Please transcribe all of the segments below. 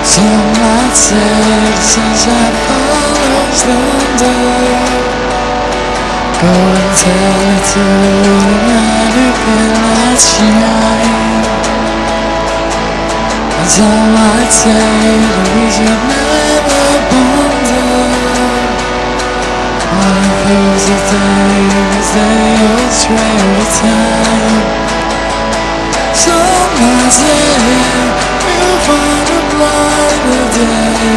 Some might say the sunshine follows the day. Go and tell it to the night who cannot shine. And some might say that we should never wonder. One of those things they all stray over time. Some might say we'll find a brighter day.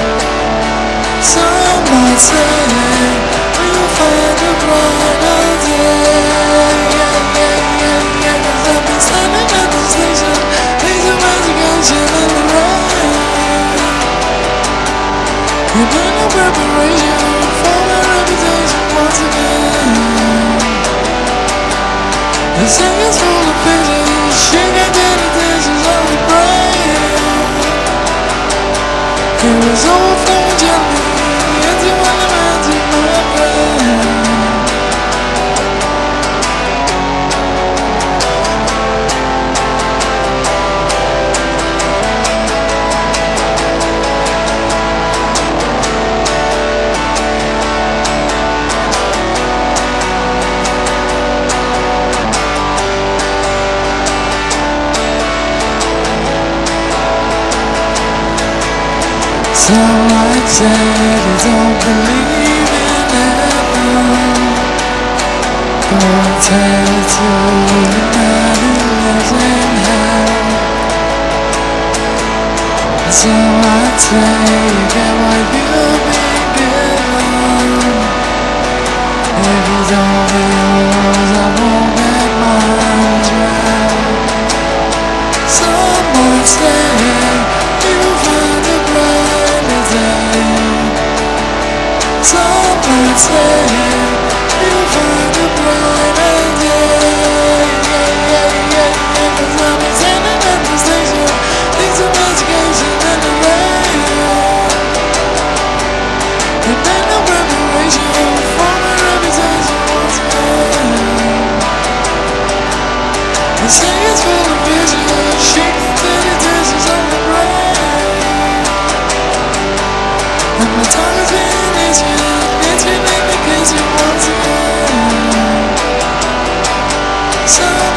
Some might say we'll find a brighter day. Cause I've been standing at the station, days of education in the rain. You've been no preparation for my reputation once again. They say it's full of pictures, she got meditations on the brain. It was all from jelly into one of my brain. Some might say they don't believe in heaven. Go and tell it to the man who lives in hell. And some might say you get what you've been given. If you don't get yours, I won't get mine as well. Some might say you'll find a brighter day. Some might say you'll find a brighter day. Cause I've been standing at the station, needs some education in the rain. There been no preparation for my reputation once again. They say it's full of vision, shake the meditations on the brain. And my tongue has been itching indication once again. So